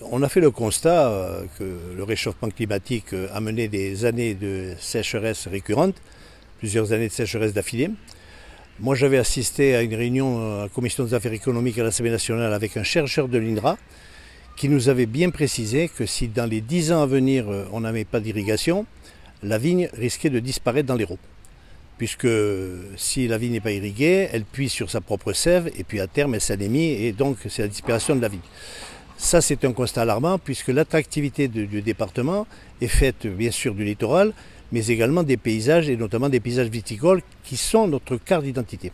On a fait le constat que le réchauffement climatique a mené des années de sécheresse récurrente, plusieurs années de sécheresse d'affilée. Moi, j'avais assisté à une réunion à la Commission des affaires économiques à l'Assemblée nationale avec un chercheur de l'INRA qui nous avait bien précisé que si dans les 10 ans à venir, on n'avait pas d'irrigation, la vigne risquait de disparaître dans l'Hérault. Puisque si la vigne n'est pas irriguée, elle puise sur sa propre sève et puis à terme elle s'anémie et donc c'est la disparition de la vigne. Ça, c'est un constat alarmant puisque l'attractivité du département est faite bien sûr du littoral, mais également des paysages et notamment des paysages viticoles qui sont notre carte d'identité.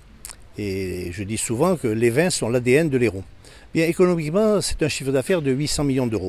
Et je dis souvent que les vins sont l'ADN de l'Hérault. Bien, économiquement, c'est un chiffre d'affaires de 800 millions d'euros.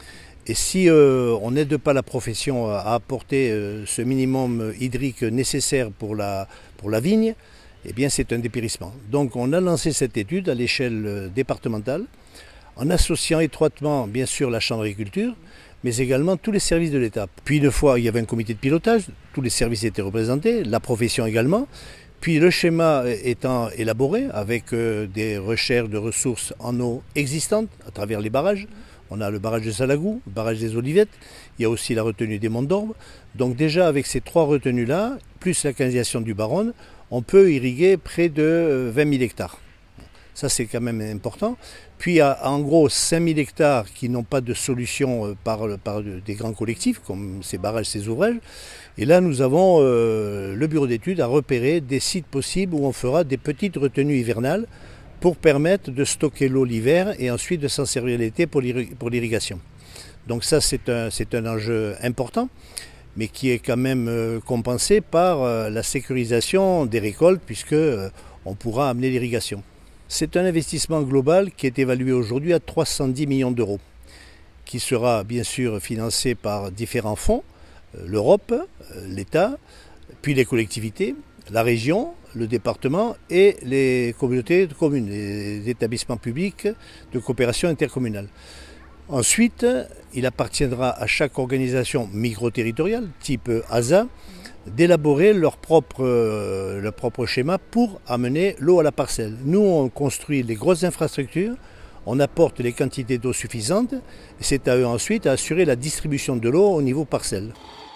Et si on n'aide pas la profession à apporter ce minimum hydrique nécessaire pour la vigne, eh bien c'est un dépérissement. Donc on a lancé cette étude à l'échelle départementale, en associant étroitement bien sûr la Chambre d'agriculture, mais également tous les services de l'État. Puis une fois, il y avait un comité de pilotage, tous les services étaient représentés, la profession également. Puis le schéma étant élaboré avec des recherches de ressources en eau existantes à travers les barrages. On a le barrage de Salagou, le barrage des Olivettes, il y a aussi la retenue des Monts d'Orbe. Donc déjà avec ces 3 retenues-là, plus la canalisation du Baronne, on peut irriguer près de 20 000 hectares. Ça c'est quand même important. Puis il y a en gros 5 000 hectares qui n'ont pas de solution par des grands collectifs, comme ces barrages, ces ouvrages. Et là nous avons le bureau d'études à repérer des sites possibles où on fera des petites retenues hivernales pour permettre de stocker l'eau l'hiver et ensuite de s'en servir l'été pour l'irrigation. Donc ça c'est un enjeu important, mais qui est quand même compensé par la sécurisation des récoltes puisque on pourra amener l'irrigation. C'est un investissement global qui est évalué aujourd'hui à 310 millions d'euros, qui sera bien sûr financé par différents fonds, l'Europe, l'État, puis les collectivités, la région, le département et les communautés de communes, les établissements publics de coopération intercommunale. Ensuite, il appartiendra à chaque organisation micro-territoriale, type ASA, d'élaborer leur propre schéma pour amener l'eau à la parcelle. Nous, on construit les grosses infrastructures, on apporte les quantités d'eau suffisantes, et c'est à eux ensuite à assurer la distribution de l'eau au niveau parcelle.